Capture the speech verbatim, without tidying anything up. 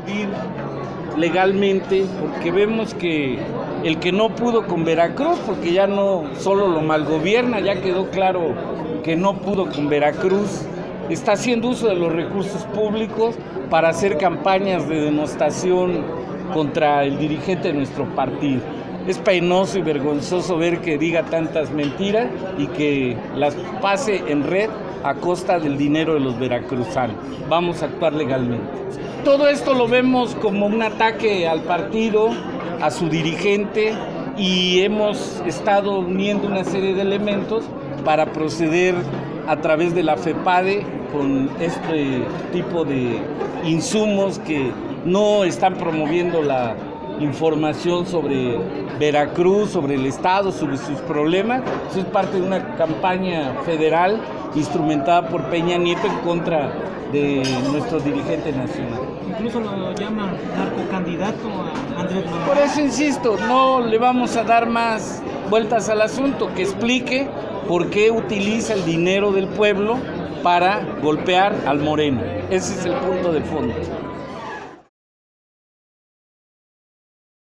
acudir legalmente porque vemos que el que no pudo con Veracruz, porque ya no solo lo malgobierna, ya quedó claro que no pudo con Veracruz, está haciendo uso de los recursos públicos para hacer campañas de denostación contra el dirigente de nuestro partido. Es penoso y vergonzoso ver que diga tantas mentiras y que las pase en red a costa del dinero de los veracruzanos. Vamos a actuar legalmente. Todo esto lo vemos como un ataque al partido, a su dirigente, y hemos estado uniendo una serie de elementos para proceder a través de la FEPADE con este tipo de insumos que no están promoviendo la información sobre Veracruz, sobre el Estado, sobre sus problemas. Eso es parte de una campaña federal instrumentada por Peña Nieto en contra de nuestro dirigente nacional. Incluso lo llaman narcocandidato a Andrés Manuel. Por eso insisto, no le vamos a dar más vueltas al asunto, que explique por qué utiliza el dinero del pueblo para golpear al Moreno. Ese es el punto de fondo.